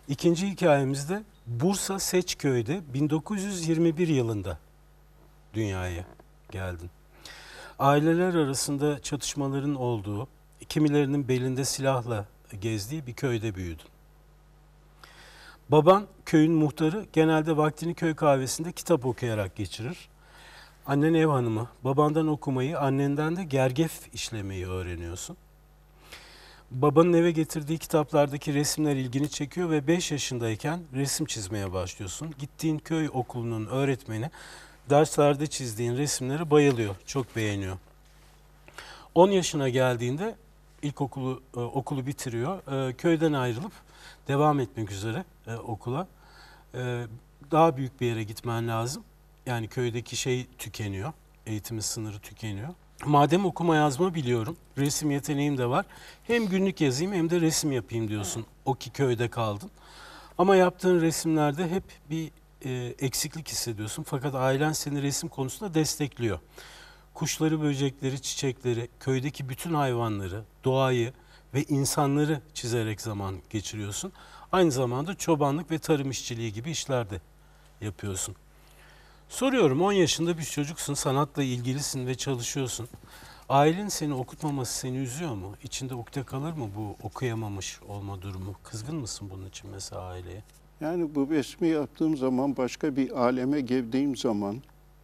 İkinci hikayemizde Bursa Seçköy'de 1921 yılında dünyaya geldin. Aileler arasında çatışmaların olduğu, kimilerinin belinde silahla gezdiği bir köyde büyüdün. Baban köyün muhtarı, genelde vaktini köy kahvesinde kitap okuyarak geçirir. Annen ev hanımı, babandan okumayı, annenden de gergef işlemeyi öğreniyorsun. Babanın eve getirdiği kitaplardaki resimler ilgini çekiyor ve 5 yaşındayken resim çizmeye başlıyorsun. Gittiğin köy okulunun öğretmeni derslerde çizdiğin resimlere bayılıyor, çok beğeniyor. 10 yaşına geldiğinde okulu bitiriyor. Köyden ayrılıp devam etmek üzere okula. Daha büyük bir yere gitmen lazım. Yani köydeki şey tükeniyor. Eğitimin sınırı tükeniyor. Madem okuma yazma biliyorum, resim yeteneğim de var. Hem günlük yazayım hem de resim yapayım diyorsun. O ki köyde kaldın. Ama yaptığın resimlerde hep bir eksiklik hissediyorsun. Fakat ailen seni resim konusunda destekliyor. Kuşları, böcekleri, çiçekleri, köydeki bütün hayvanları, doğayı ve insanları çizerek zaman geçiriyorsun. Aynı zamanda çobanlık ve tarım işçiliği gibi işler de yapıyorsun. Soruyorum, 10 yaşında bir çocuksun, sanatla ilgilisin ve çalışıyorsun. Ailen seni okutmaması seni üzüyor mu? İçinde ukde kalır mı bu okuyamamış olma durumu? Kızgın mısın bunun için mesela aileye? Yani bu resmi yaptığım zaman, başka bir aleme girdiğim zaman,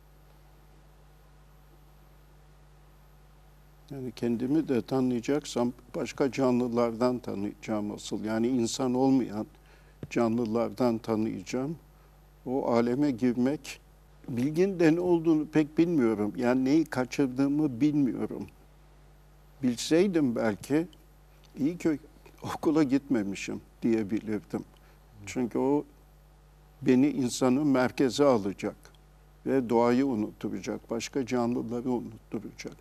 yani kendimi de tanıyacaksam başka canlılardan tanıyacağım asıl. Yani insan olmayan canlılardan tanıyacağım. O aleme girmek, bilgin de ne olduğunu pek bilmiyorum. Yani neyi kaçırdığımı bilmiyorum. Bilseydim belki iyi ki okula gitmemişim diyebilirdim. Çünkü o beni insanın merkeze alacak ve doğayı unutturacak, başka canlıları unutturacak.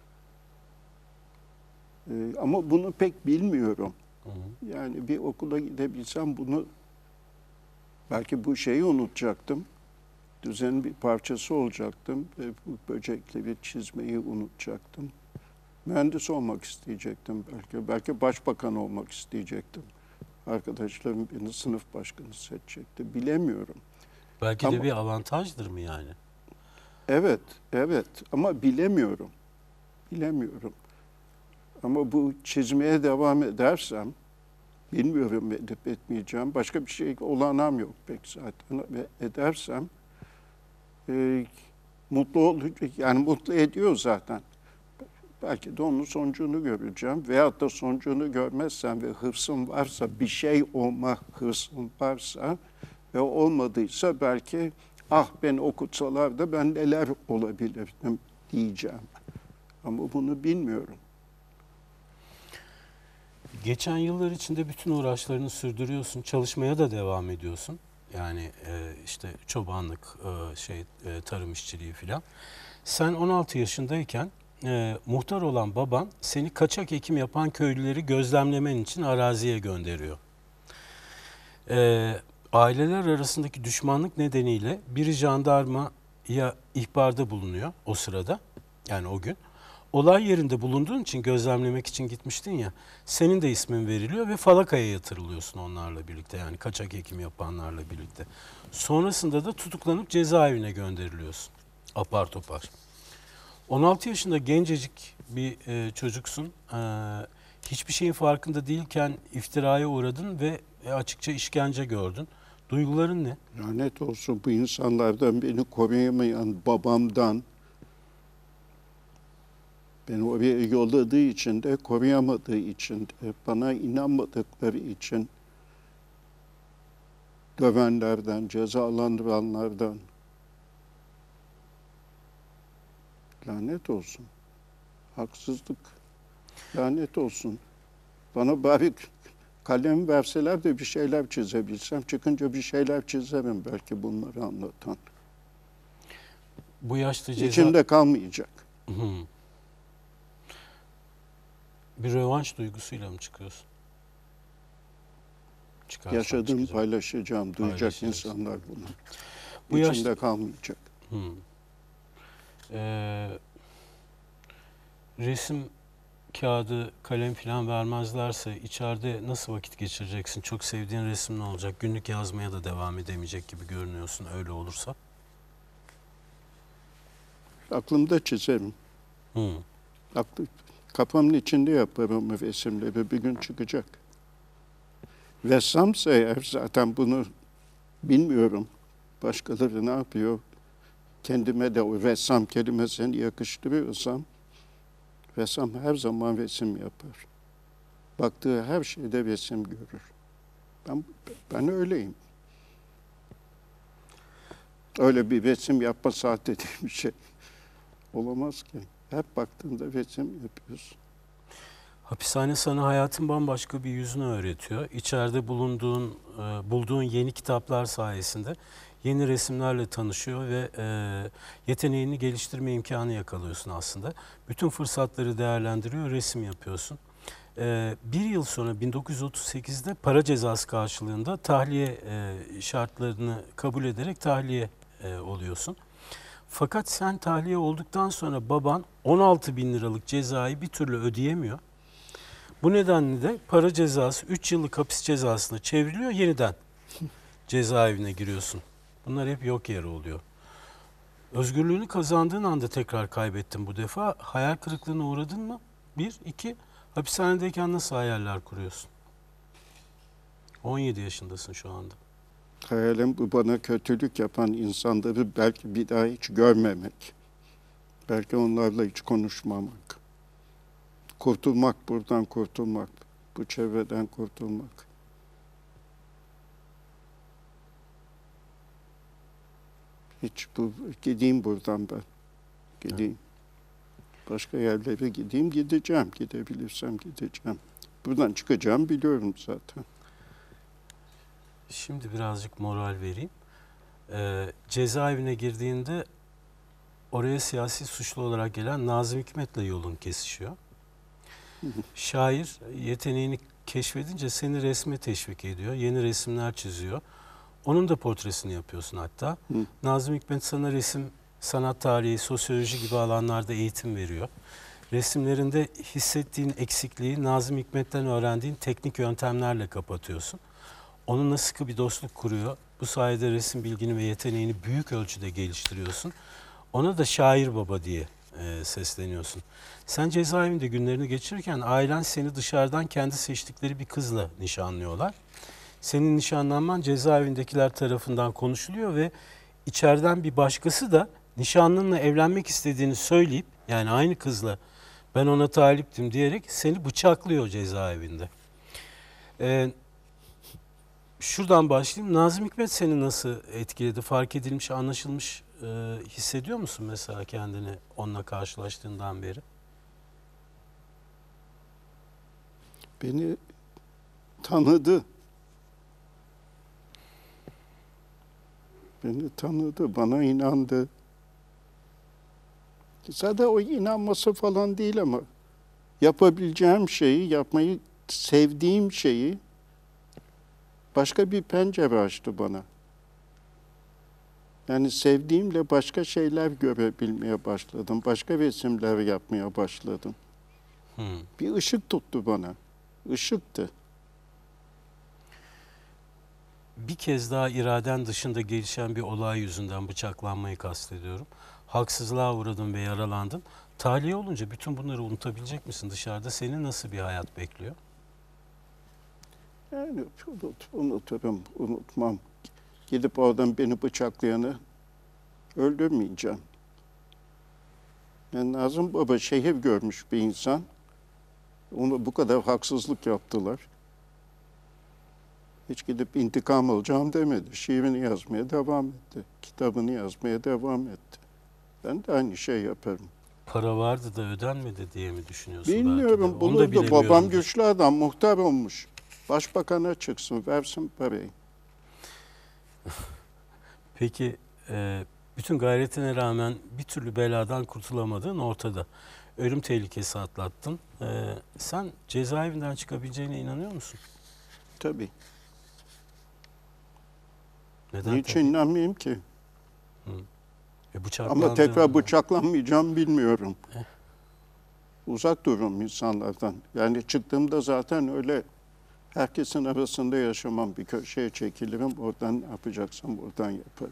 Ama bunu pek bilmiyorum. Yani bir okula gidebilsem bunu, belki bu şeyi unutacaktım. Düzenin bir parçası olacaktım ve bu böcekleri çizmeyi unutacaktım. Mühendis olmak isteyecektim belki. Belki başbakan olmak isteyecektim. Arkadaşlarım beni sınıf başkanı seçecekti. Bilemiyorum. Belki de Ama bir avantajdır mı yani? evet, evet ama bilemiyorum. Bilemiyorum. Ama bu çizmeye devam edersem, bilmiyorum edip etmeyeceğim. Başka bir şey olanağım yok pek zaten. Ve edersem mutlu olacak. Yani mutlu ediyor zaten. Belki de onun sonucunu göreceğim. Veyahut da sonucunu görmezsem ve hırsım varsa, bir şey olma hırsım varsa ve olmadıysa belki beni okutsalar da ben neler olabilirdim diyeceğim. Ama bunu bilmiyorum. Geçen yıllar içinde bütün uğraşlarını sürdürüyorsun, çalışmaya da devam ediyorsun. Yani işte çobanlık, tarım işçiliği filan. Sen 16 yaşındayken muhtar olan baban seni kaçak ekim yapan köylüleri gözlemlemen için araziye gönderiyor. Aileler arasındaki düşmanlık nedeniyle biri jandarmaya ihbarda bulunuyor o sırada, yani o gün. Olay yerinde bulunduğun için, gözlemlemek için gitmiştin ya, senin de ismin veriliyor ve falakaya yatırılıyorsun onlarla birlikte, yani kaçak ekim yapanlarla birlikte. Sonrasında da tutuklanıp cezaevine gönderiliyorsun apar topar. 16 yaşında gencecik bir çocuksun. Hiçbir şeyin farkında değilken iftiraya uğradın ve açıkça işkence gördün. Duyguların ne? Lanet olsun bu insanlardan, beni koruyamayan babamdan, beni oraya yolladığı için de, koruyamadığı için de, bana inanmadıkları için dövenlerden, cezalandıranlardan. Lanet olsun. Haksızlık. Lanet olsun. Bana bari kalem verseler de bir şeyler çizebilsem. Çıkınca bir şeyler çizerim belki bunları anlatan. Bu yaşta İçimde kalmayacak. Bir rövanş duygusuyla mı çıkıyorsun? Yaşadığım paylaşacağım. Duyacak insanlar bunu. Bu İçimde kalmayacak. Resim kağıdı, kalem falan vermezlerse içeride nasıl vakit geçireceksin? Çok sevdiğin resim ne olacak? Günlük yazmaya da devam edemeyecek gibi görünüyorsun öyle olursa. Aklımda çizerim. Hı. Kafamın içinde yaparım o resimleri. Bir gün çıkacak. Ressamsa eğer zaten bunu bilmiyorum. Başkaları ne yapıyor? Kendime de o ressam kelimesini yakıştırıyorsam ressam her zaman resim yapar. Baktığı her şeyde resim görür. Ben öyleyim. Öyle bir resim yapma saat dediğim bir şey olamaz ki. Hep baktığında resim yapıyorsun. Hapishane sana hayatın bambaşka bir yüzünü öğretiyor. İçeride bulduğun yeni kitaplar sayesinde yeni resimlerle tanışıyor ve yeteneğini geliştirme imkanı yakalıyorsun aslında. Bütün fırsatları değerlendiriyor, resim yapıyorsun. Bir yıl sonra 1938'de para cezası karşılığında tahliye şartlarını kabul ederek tahliye oluyorsun. Fakat sen tahliye olduktan sonra baban 16 bin liralık cezayı bir türlü ödeyemiyor. Bu nedenle de para cezası 3 yıllık hapis cezasına çevriliyor, yeniden cezaevine giriyorsun. Bunlar hep yok yere oluyor. Özgürlüğünü kazandığın anda tekrar kaybettin bu defa. Hayal kırıklığına uğradın mı? Bir, iki, hapishanedeyken nasıl hayaller kuruyorsun? 17 yaşındasın şu anda. Hayalim bu, bana kötülük yapan insanları belki bir daha hiç görmemek. Belki onlarla hiç konuşmamak. Kurtulmak, buradan kurtulmak. Bu çevreden kurtulmak. Gideyim buradan ben. Gideyim. Başka yerlere gideceğim. Gidebilirsem gideceğim. Buradan çıkacağım biliyorum zaten. Şimdi birazcık moral vereyim. Cezaevine girdiğinde oraya siyasi suçlu olarak gelen Nazım Hikmet'le yolun kesişiyor. Şair yeteneğini keşfedince seni resme teşvik ediyor. Yeni resimler çiziyor. Onun da portresini yapıyorsun hatta. Nazım Hikmet sana resim, sanat tarihi, sosyoloji gibi alanlarda eğitim veriyor. Resimlerinde hissettiğin eksikliği Nazım Hikmet'ten öğrendiğin teknik yöntemlerle kapatıyorsun. Onunla sıkı bir dostluk kuruyor. Bu sayede resim bilgini ve yeteneğini büyük ölçüde geliştiriyorsun. Ona da şair baba diye sesleniyorsun. Sen cezaevinde günlerini geçirirken ailen seni dışarıdan kendi seçtikleri bir kızla nişanlıyorlar. Senin nişanlanman cezaevindekiler tarafından konuşuluyor ve içeriden bir başkası da nişanlınla evlenmek istediğini söyleyip, yani aynı kızla ben ona taliptim diyerek seni bıçaklıyor cezaevinde. Şuradan başlayayım. Nazım Hikmet seni nasıl etkiledi? Fark edilmiş, anlaşılmış hissediyor musun mesela kendini onunla karşılaştığından beri? Beni tanıdı. Beni tanıdı, bana inandı. Zaten o inanması falan değil ama yapabileceğim şeyi, yapmayı sevdiğim şeyi başka bir pencere açtı bana. Yani sevdiğimle başka şeyler görebilmeye başladım. Başka resimler yapmaya başladım. Bir ışık tuttu bana. Işıktı. Bir kez daha iraden dışında gelişen bir olay yüzünden bıçaklanmayı kastediyorum. Haksızlığa uğradın ve yaralandın. Tahliye olunca bütün bunları unutabilecek misin? Dışarıda seni nasıl bir hayat bekliyor? Yani unuturum, unutmam. Gidip oradan beni bıçaklayanı öldürmeyeceğim. Yani Nazım Baba şehir görmüş bir insan. Onu bu kadar haksızlık yaptılar. Hiç gidip intikam alacağım demedi. Şiirini yazmaya devam etti. Kitabını yazmaya devam etti. Ben de aynı şey yaparım. Para vardı da ödenmedi diye mi düşünüyorsun? Bilmiyorum, Onu da bulurdu. Babam bilemiyorum. güçlü adam, muhtar olmuş. Başbakana çıksın, versin parayı. Peki bütün gayretine rağmen bir türlü beladan kurtulamadığın ortada. Ölüm tehlikesi atlattın. Sen cezaevinden çıkabileceğine inanıyor musun? Tabii. Neden Niçin tabii? inanmayayım ki? Ama Bıçaklandığında... tekrar bıçaklanmayacağım bilmiyorum. Uzak dururum insanlardan. Yani çıktığımda zaten öyle herkesin arasında yaşamam. Bir köşeye çekilirim. Oradan ne yapacaksam oradan yaparım.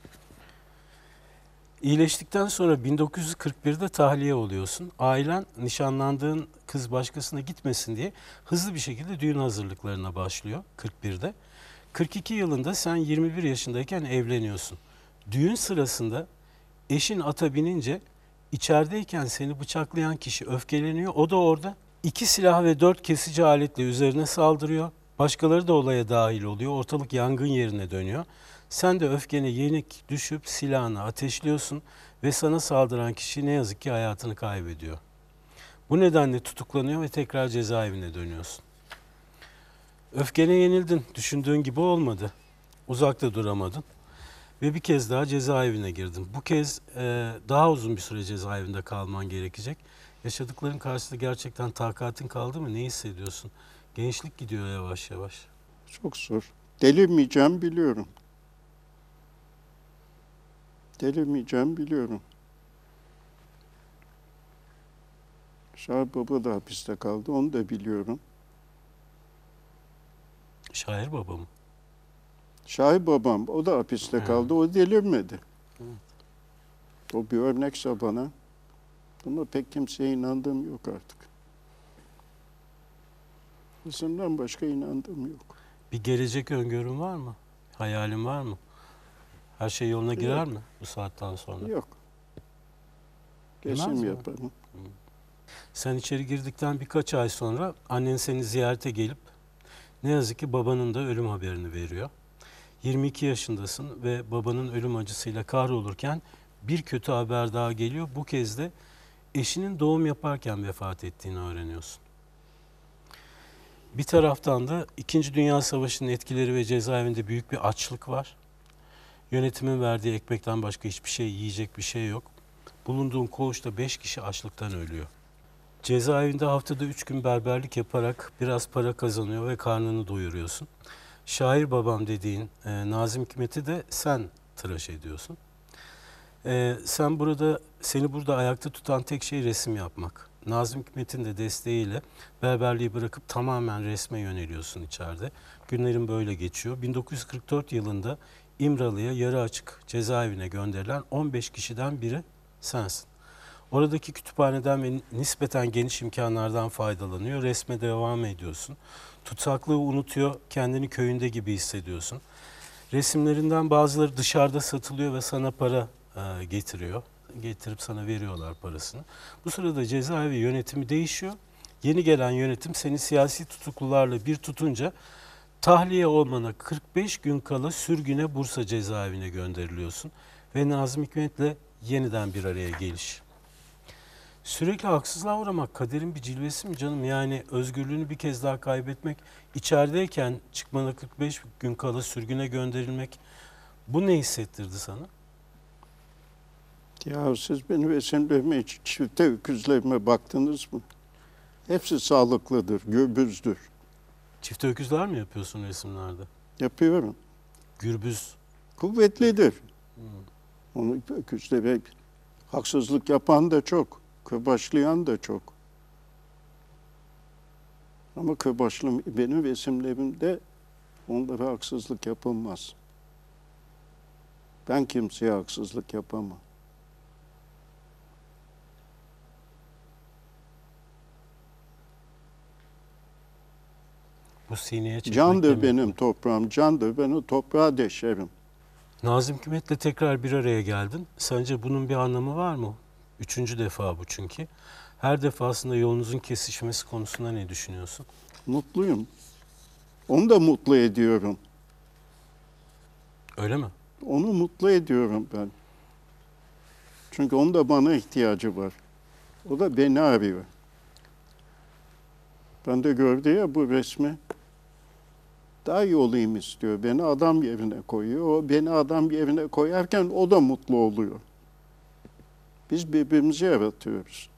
İyileştikten sonra 1941'de tahliye oluyorsun. Ailen nişanlandığın kız başkasına gitmesin diye hızlı bir şekilde düğün hazırlıklarına başlıyor 41'de. 42 yılında sen 21 yaşındayken evleniyorsun. Düğün sırasında eşin ata binince içerideyken seni bıçaklayan kişi öfkeleniyor. O da orada 2 silah ve 4 kesici aletle üzerine saldırıyor. Başkaları da olaya dahil oluyor. Ortalık yangın yerine dönüyor. Sen de öfkene yenik düşüp silahını ateşliyorsun ve sana saldıran kişi ne yazık ki hayatını kaybediyor. Bu nedenle tutuklanıyor ve tekrar cezaevine dönüyorsun. Öfkene yenildin. Düşündüğün gibi olmadı. Uzakta duramadın. Ve bir kez daha cezaevine girdin. Bu kez daha uzun bir süre cezaevinde kalman gerekecek. Yaşadıkların karşısında gerçekten takatin kaldı mı? Ne hissediyorsun? Gençlik gidiyor yavaş yavaş. Çok zor. Delirmeyeceğim biliyorum. Delirmeyeceğim biliyorum. Şahap Baba da hapiste kaldı. Onu da biliyorum. Şair baba mı? Şahip babam, o da hapiste kaldı. O delirmedi. O bir örnekse bana. Ama pek kimseye inandığım yok artık. Kızımdan başka inandığım yok. Bir gelecek öngörün var mı? Hayalin var mı? Her şey yoluna girer mi bu saatten sonra? Yok. Girmez Kesin mi? yaparım. Sen içeri girdikten birkaç ay sonra annen seni ziyarete gelip ne yazık ki babanın da ölüm haberini veriyor. 22 yaşındasın ve babanın ölüm acısıyla kahrolurken bir kötü haber daha geliyor. Bu kez de eşinin doğum yaparken vefat ettiğini öğreniyorsun. Bir taraftan da 2. Dünya Savaşı'nın etkileri ve cezaevinde büyük bir açlık var. Yönetimin verdiği ekmekten başka hiçbir şey, yiyecek bir şey yok. Bulunduğun koğuşta 5 kişi açlıktan ölüyor. Cezaevinde haftada 3 gün berberlik yaparak biraz para kazanıyor ve karnını doyuruyorsun. Şair babam dediğin Nazım Hikmet'i de sen tıraş ediyorsun. Seni burada ayakta tutan tek şey resim yapmak. Nazım Hikmet'in de desteğiyle berberliği bırakıp tamamen resme yöneliyorsun içeride. Günlerin böyle geçiyor. 1944 yılında İmralı'ya yarı açık cezaevine gönderilen 15 kişiden biri sensin. Oradaki kütüphaneden ve nispeten geniş imkanlardan faydalanıyor. Resme devam ediyorsun. Tutsaklığı unutuyor, kendini köyünde gibi hissediyorsun. Resimlerinden bazıları dışarıda satılıyor ve sana para getiriyor. Getirip sana veriyorlar parasını. Bu sırada cezaevi yönetimi değişiyor. Yeni gelen yönetim seni siyasi tutuklularla bir tutunca tahliye olmana 45 gün kala sürgüne Bursa cezaevine gönderiliyorsun. Ve Nazım Hikmet'le yeniden bir araya geliş. Sürekli haksızlığa uğramak kaderin bir cilvesi mi canım? Yani özgürlüğünü bir kez daha kaybetmek, içerideyken çıkmana 45 gün kala sürgüne gönderilmek, bu ne hissettirdi sana? Ya siz benim resimlerime, hiç çifte öküzlerime baktınız mı? Hepsi sağlıklıdır, gürbüzdür. Çifte öküzler mi yapıyorsun resimlerde? Yapıyorum. Gürbüz. Kuvvetlidir. Onu öküzlere haksızlık yapan da çok, kırbaçlayan da çok. Ama benim resimlerimde onlara haksızlık yapılmaz. Ben kimseye haksızlık yapamam. Bu sineye çekmek Candır demek benim mi? toprağım, candır. Ben o toprağa deşerim. Nazım Hikmet'le tekrar bir araya geldin. Sence bunun bir anlamı var mı? 3. defa bu çünkü. Her defasında yolunuzun kesişmesi konusunda ne düşünüyorsun? Mutluyum. Onu da mutlu ediyorum. Öyle mi? Onu mutlu ediyorum ben. Çünkü onun da bana ihtiyacı var. O da beni arıyor. Ben de gördü ya bu resmi. Daha iyi olayım istiyor. Beni adam yerine koyuyor. O beni adam yerine koyarken o da mutlu oluyor. Biz birbirimizi yaratıyoruz.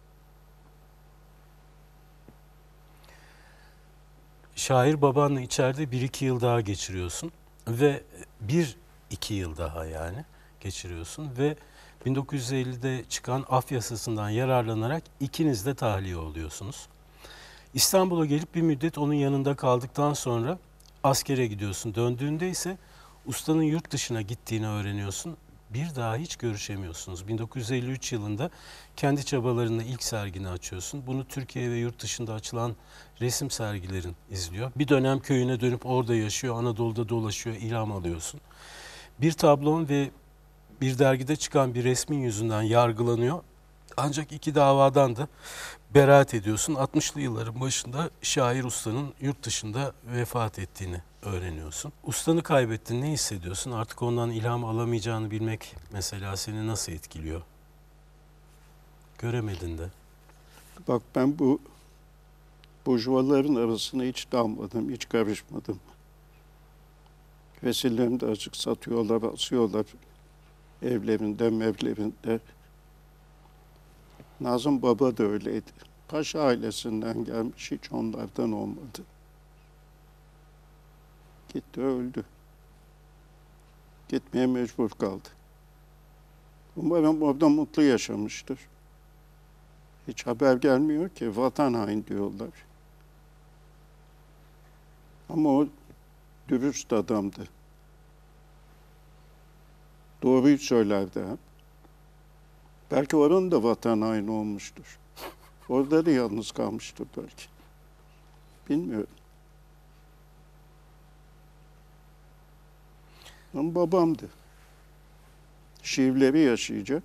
Şair babanla içeride 1-2 yıl daha geçiriyorsun ve 1-2 yıl daha yani geçiriyorsun ve 1950'de çıkan af yasasından yararlanarak ikiniz de tahliye oluyorsunuz. İstanbul'a gelip bir müddet onun yanında kaldıktan sonra askere gidiyorsun. Döndüğünde ise ustanın yurt dışına gittiğini öğreniyorsun. Bir daha hiç görüşemiyorsunuz. 1953 yılında kendi çabalarınla ilk sergini açıyorsun. Bunu Türkiye ve yurt dışında açılan resim sergilerin izliyor. Bir dönem köyüne dönüp orada yaşıyor, Anadolu'da dolaşıyor, ilham alıyorsun. Bir tablon ve bir dergide çıkan bir resmin yüzünden yargılanıyor. Ancak iki davadan da beraat ediyorsun. 60'lı yılların başında şair ustanın yurt dışında vefat ettiğini öğreniyorsun. Ustanı kaybettin, ne hissediyorsun? Artık ondan ilham alamayacağını bilmek mesela seni nasıl etkiliyor? Göremedin de. Bak ben bu burjuvaların arasına hiç dalmadım, hiç karışmadım. Vesilerini de açık satıyorlar, asıyorlar evlerinde, mevlerinde. Nazım Baba da öyleydi. Paşa ailesinden gelmiş, hiç onlardan olmadı. Gitti, öldü. Gitmeye mecbur kaldı. Umarım orada mutlu yaşamıştır. Hiç haber gelmiyor ki, vatan hain diyorlar. Ama o dürüst adamdı. Doğruyu söylerdi hep. Belki oranın da vatan haini olmuştur. Orada da yalnız kalmıştır belki. Bilmiyorum. Ama babamdı. Şiirleri yaşayacak.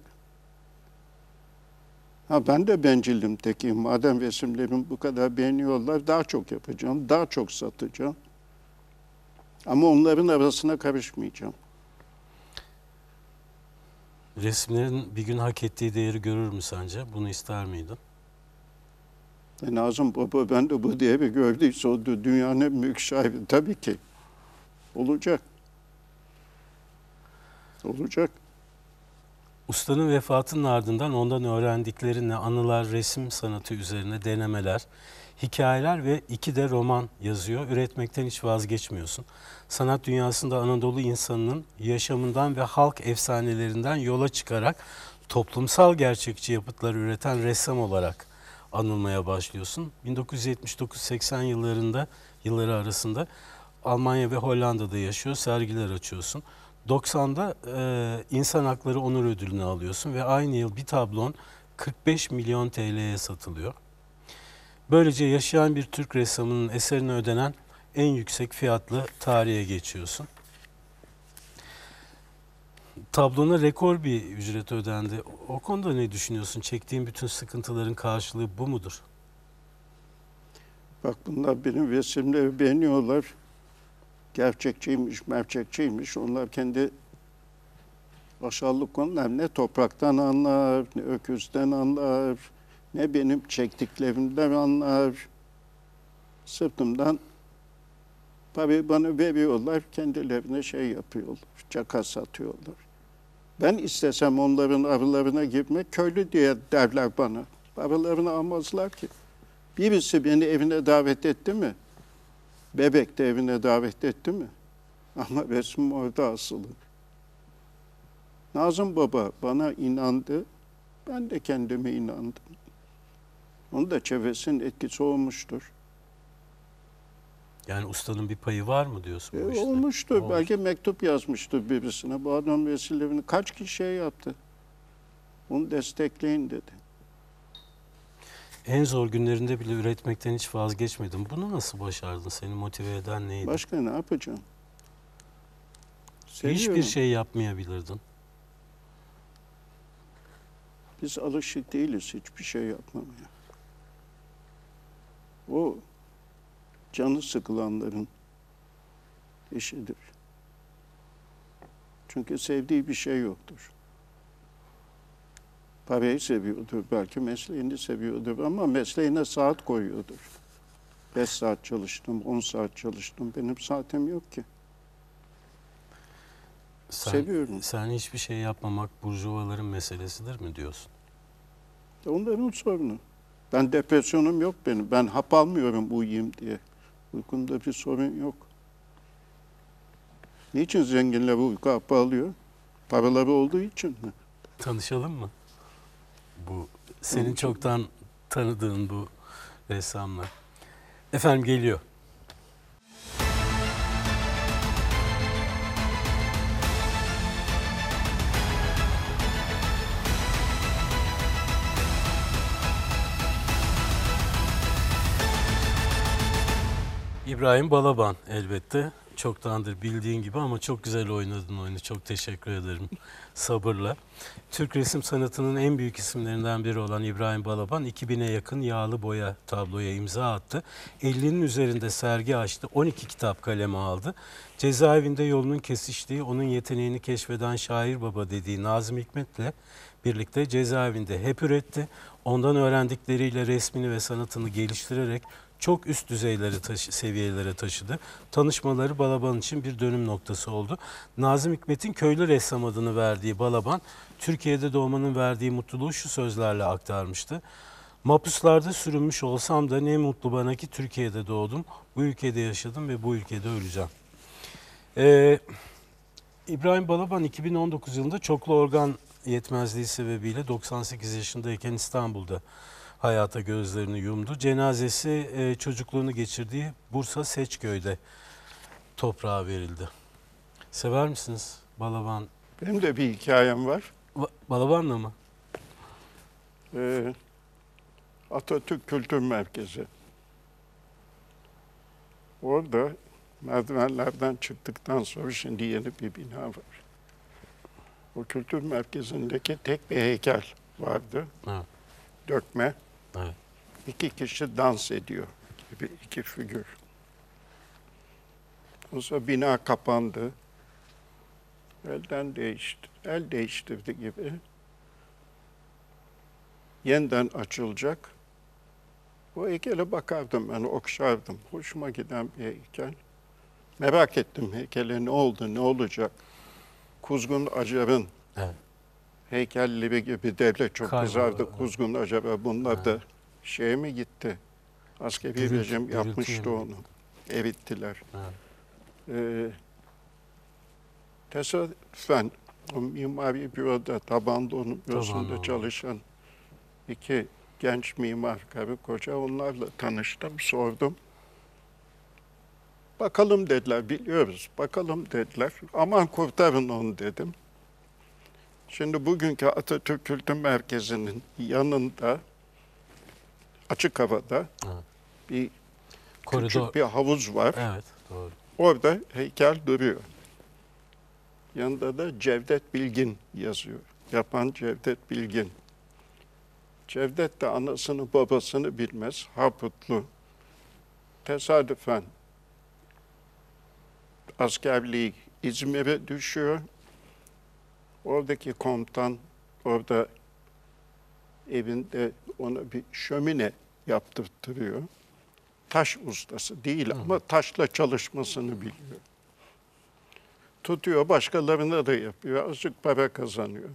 Ha ben de bencilim tekiyim. Madem resimlerimi bu kadar beğeniyorlar, daha çok yapacağım, daha çok satacağım. Ama onların arasına karışmayacağım. Resimlerin bir gün hak ettiği değeri görür mü sence? Bunu ister miydin? Nazım Baba ben de bu değeri gördüyse o da dünyanın en büyük şairi. Tabii ki. Olacak. Olacak. Ustanın vefatının ardından ondan öğrendiklerinle anılar, resim sanatı üzerine denemeler, hikayeler ve 2 de roman yazıyor. Üretmekten hiç vazgeçmiyorsun. Sanat dünyasında Anadolu insanının yaşamından ve halk efsanelerinden yola çıkarak toplumsal gerçekçi yapıtlar üreten ressam olarak anılmaya başlıyorsun. 1979-80 yılları arasında Almanya ve Hollanda'da yaşıyor, sergiler açıyorsun. 90'da İnsan Hakları Onur Ödülünü alıyorsun ve aynı yıl bir tablon 45 milyon TL'ye satılıyor. Böylece yaşayan bir Türk ressamının eserine ödenen en yüksek fiyatlı tarihe geçiyorsun. Tablona rekor bir ücret ödendi. O konuda ne düşünüyorsun? Çektiğin bütün sıkıntıların karşılığı bu mudur? Bak bunlar benim resimleri beğeniyorlar. Gerçekçiymiş, merçekçiymiş. Onlar kendi aşağılık konular. Ne topraktan anlar, ne öküzden anlar, ne benim çektiklerimden anlar. Sırtımdan parayı bana veriyorlar, kendilerine şey yapıyorlar, caka satıyorlar. Ben istesem onların arılarına girmek, köylü diye derler bana. Arılarını almazlar ki. Birisi beni evine davet etti mi? Bebek'te evine davet etti mi? Ama resmim orada asılı. Nazım Baba bana inandı, ben de kendime inandım. Onun da çevresinin etkisi olmuştur. Yani ustanın bir payı var mı diyorsun bu işte? Olmuştur. Olmuş. Belki mektup yazmıştır birisine. Bu adam resimlerini kaç kişiye yaptı? Onu destekleyin dedi. En zor günlerinde bile üretmekten hiç vazgeçmedin. Bunu nasıl başardın? Seni motive eden neydi? Başka ne yapacağım? Seviyorum. Hiçbir şey yapmayabilirdin. Biz alışık değiliz hiçbir şey yapmamaya. O canı sıkılanların işidir. Çünkü sevdiği bir şey yoktur. Parayı seviyordur, belki mesleğini seviyordur ama mesleğine saat koyuyordur. 5 saat çalıştım, 10 saat çalıştım. Benim saatim yok ki. Seviyorum. Sen hiçbir şey yapmamak burjuvaların meselesidir mi diyorsun? Onların sorunu. Ben depresyonum yok benim. Ben hap almıyorum uyuyayım diye. Uykumda bir sorun yok. Niçin zenginler uyku hapı alıyor? Paraları olduğu için mi? Tanışalım mı? Bu senin Tanışalım. çoktan tanıdığın bu ressamlar. Efendim geliyor. İbrahim Balaban elbette. Çoktandır bildiğin gibi ama çok güzel oynadın oyunu. Çok teşekkür ederim sabırla. Türk resim sanatının en büyük isimlerinden biri olan İbrahim Balaban 2000'e yakın yağlı boya tabloya imza attı. 50'nin üzerinde sergi açtı. 12 kitap kaleme aldı. Cezaevinde yolunun kesiştiği, onun yeteneğini keşfeden şair baba dediği Nazım Hikmet'le birlikte cezaevinde hep üretti. Ondan öğrendikleriyle resmini ve sanatını geliştirerek çok üst düzeylere seviyelere taşıdı. Tanışmaları Balaban için bir dönüm noktası oldu. Nazım Hikmet'in köylü ressam adını verdiği Balaban, Türkiye'de doğmanın verdiği mutluluğu şu sözlerle aktarmıştı. Mahpuslarda sürünmüş olsam da ne mutlu bana ki Türkiye'de doğdum, bu ülkede yaşadım ve bu ülkede öleceğim. İbrahim Balaban 2019 yılında çoklu organ yetmezliği sebebiyle 98 yaşındayken İstanbul'da hayata gözlerini yumdu. Cenazesi çocukluğunu geçirdiği Bursa Seçköy'de toprağa verildi. Sever misiniz Balaban? Benim de bir hikayem var. Balaban'la mı? Atatürk Kültür Merkezi. Orada merdivenlerden çıktıktan sonra şimdi yeni bir bina var. O kültür merkezindeki tek bir heykel vardı. Evet. Dökme. Evet. 2 kişi dans ediyor gibi 2 figür. Ondan sonra bina kapandı. El değiştirdi gibi. Yeniden açılacak. O heykele bakardım ben, okşardım. Hoşuma giden bir heykel. Merak ettim heykele ne oldu, ne olacak. Kuzgun Acar'ın Evet. heykelleri gibi devlet çok Kayboldu, kızardı. evet. Kuzgun Acar'a bunlar da Evet. şeye mi gitti? Askeri Dirilti- rejim diriltiye yapmıştı mi onu. Erittiler. Evet. Tesadüfen o mimari büroda Tabanlıoğlu bürosunda Tabanlıoğlu. çalışan 2 genç mimar karı koca onlarla tanıştım, sordum. Bakalım dediler, biliyoruz, bakalım dediler. Aman kurtarın onu dedim. Şimdi bugünkü Atatürk Kültür Merkezi'nin yanında, açık havada Evet. bir Koridor. küçük bir havuz var. Evet, doğru. Orada heykel duruyor. Yanında da Cevdet Bilgin yazıyor. Yapan Cevdet Bilgin. Cevdet de anasını babasını bilmez, Harputlu. Tesadüfen askerliği İzmir'e düşüyor. Oradaki komutan orada evinde ona bir şömine yaptırtırıyor. Taş ustası değil ama taşla çalışmasını biliyor. Tutuyor, başkalarına da yapıyor. Azıcık para kazanıyor.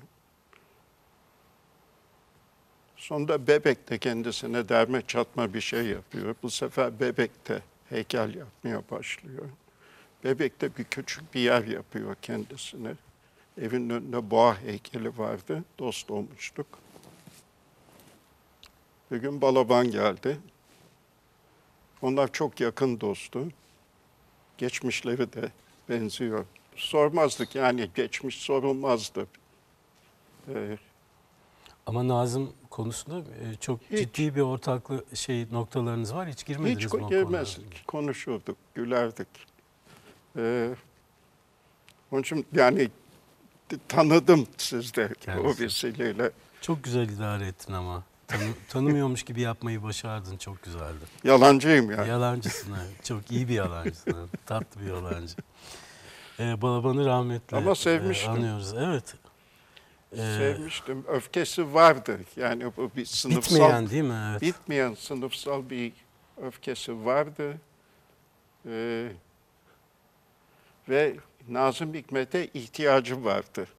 Sonunda Bebek'te kendisine derme çatma bir şey yapıyor. Bu sefer Bebek'te heykel yapmaya başlıyor. Bebek'te bir küçük bir yer yapıyor kendisine. Evin önünde boğa heykeli vardı. Dost olmuştuk. Bir gün Balaban geldi. Onlar çok yakın dostu. Geçmişleri de benziyor. Sormazdık yani geçmiş sorulmazdı. Ama Nazım konusunda çok Hiç. ciddi bir ortaklı noktalarınız var. Hiç girmediniz Hiç mi o konulara? girmezdik, konuşurduk, gülerdik. Onun için yani tanıdım sizde Kendisi. o vesileyle. Çok güzel idare ettin ama. Tanımıyormuş gibi yapmayı başardın. Çok güzeldi. Yalancıyım yani. Yalancısın evet. Çok iyi bir yalancısın. Evet. Tatlı bir yalancı. Balaban'ı rahmetle Ama sevmiştim. anıyoruz. Evet. Sevmiştim. Öfkesi vardı. Yani bu bir sınıfsal, Bitmeyen değil mi? Evet. bitmeyen sınıfsal bir öfkesi vardı. Ve Nazım Hikmet'e ihtiyacı vardı.